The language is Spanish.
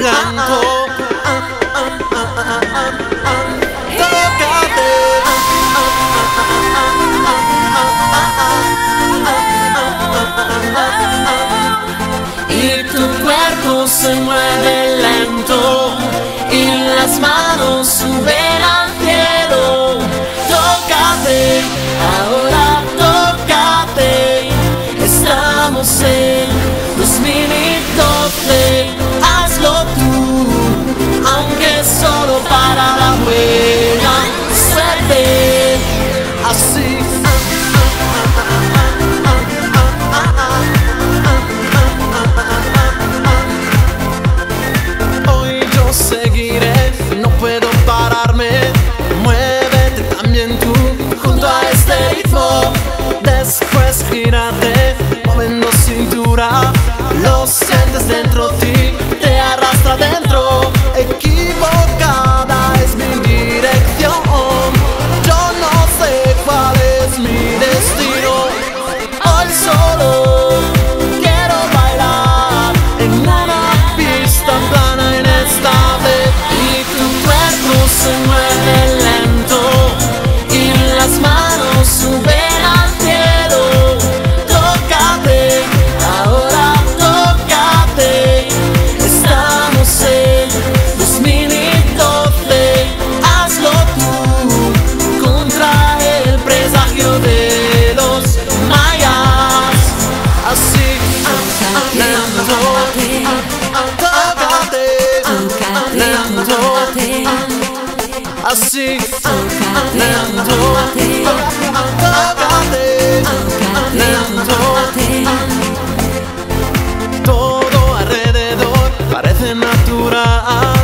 canto. Tócate. Y tu cuerpo se mueve lento y las manos suben al cielo. Tócate, ahora tócate. Estamos en 2012. Hazlo tú, aunque solo para la buena suerte. Así. Hoy yo seguiré, no puedo pararme. Muévete también tú junto a este ritmo. Después gírate, moviendo cintura. Lo sientes dentro de ti, te arrastra dentro. Equivocada es mi dirección. Yo no sé cuál es mi destino. Hoy solo quiero bailar en una pista plana inestable. Y tu cuerpo se mueve lento y las manos suben al cielo. Tócate, ahora tócate. Estamos en 2012. Hazlo tú contra el presagio de los mayas. Así, lento, tócate, lento, así, lento, tócate, lento. Todo alrededor parece natural.